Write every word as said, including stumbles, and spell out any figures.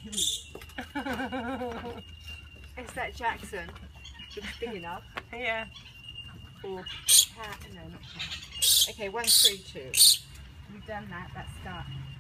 Is that Jackson? It's big enough. Yeah. Or cat? No, not cat. Okay, one, three, two. We've done that. That's that.